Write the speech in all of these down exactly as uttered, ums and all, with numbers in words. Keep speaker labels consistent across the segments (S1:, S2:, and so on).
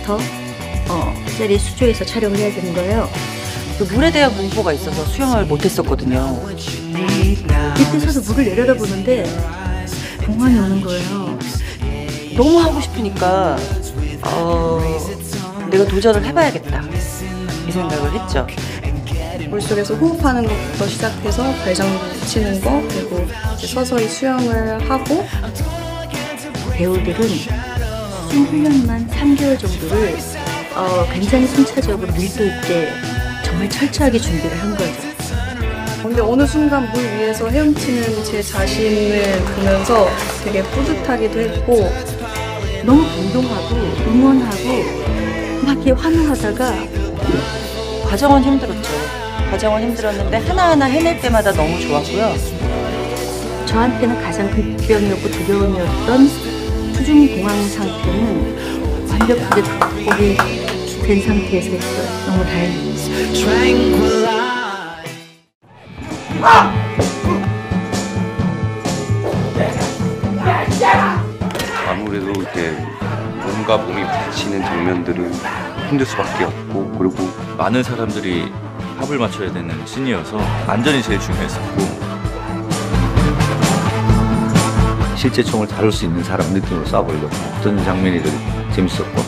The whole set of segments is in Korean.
S1: 미터 어, 짜리 수조에서 촬영을 해야 되는 거예요.
S2: 그 물에 대한 공포가 있어서 수영을 못했었거든요.
S1: 밑에 서서 물을 내려다보는데 공황이 오는 거예요.
S2: 너무 하고 싶으니까 어, 내가 도전을 해봐야겠다 이 생각을 했죠.
S3: 물속에서 호흡하는 것부터 시작해서 발장구 치는 거, 그리고 이제 서서히 수영을 하고.
S1: 배우들은 수중 훈련만 삼 개월 정도를 어, 굉장히 순차적으로 밀도 있게 정말 철저하게 준비를 한 거죠.
S3: 근데 어느 순간 물 위에서 헤엄치는 제 자신을 보면서 되게 뿌듯하기도 했고,
S1: 너무 감동하고 응원하고 막 이렇게 환호하다가
S2: 과정은 힘들었죠. 과정은 힘들었는데 하나하나 해낼 때마다 너무 좋았고요.
S1: 저한테는 가장 극병이었고 두려움이었던 수중 공황 상태는 완벽하게 극복이 된 상태에서 했어요. 너무 다행입니다.
S4: 아무래도 이렇게 몸과 몸이 부딪히는 장면들은 힘들 수밖에 없고, 그리고
S5: 많은 사람들이 합을 맞춰야 되는 씬이어서 안전이 제일 중요했었고,
S6: 실제 총을 다룰 수 있는 사람 느낌으로 쏴보려고 어떤 장면이 더 재밌었고,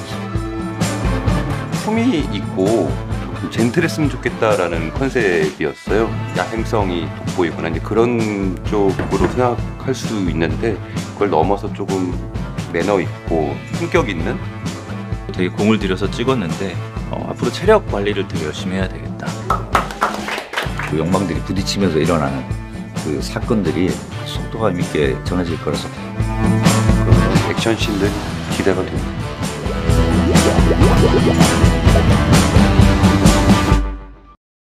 S4: 품이 있고 좀 젠틀했으면 좋겠다라는 컨셉이었어요. 야행성이 돋보이거나 이제 그런 쪽으로 생각할 수 있는데, 그걸 넘어서 조금 매너 있고 품격 있는,
S5: 되게 공을 들여서 찍었는데 어, 앞으로 체력 관리를 되게 열심히 해야 되겠다.
S6: 그 영광들이 부딪히면서 일어나는 그 사건들이 속도감 있게 전해질 거라서
S4: 액션씬들 기대가 됩니다.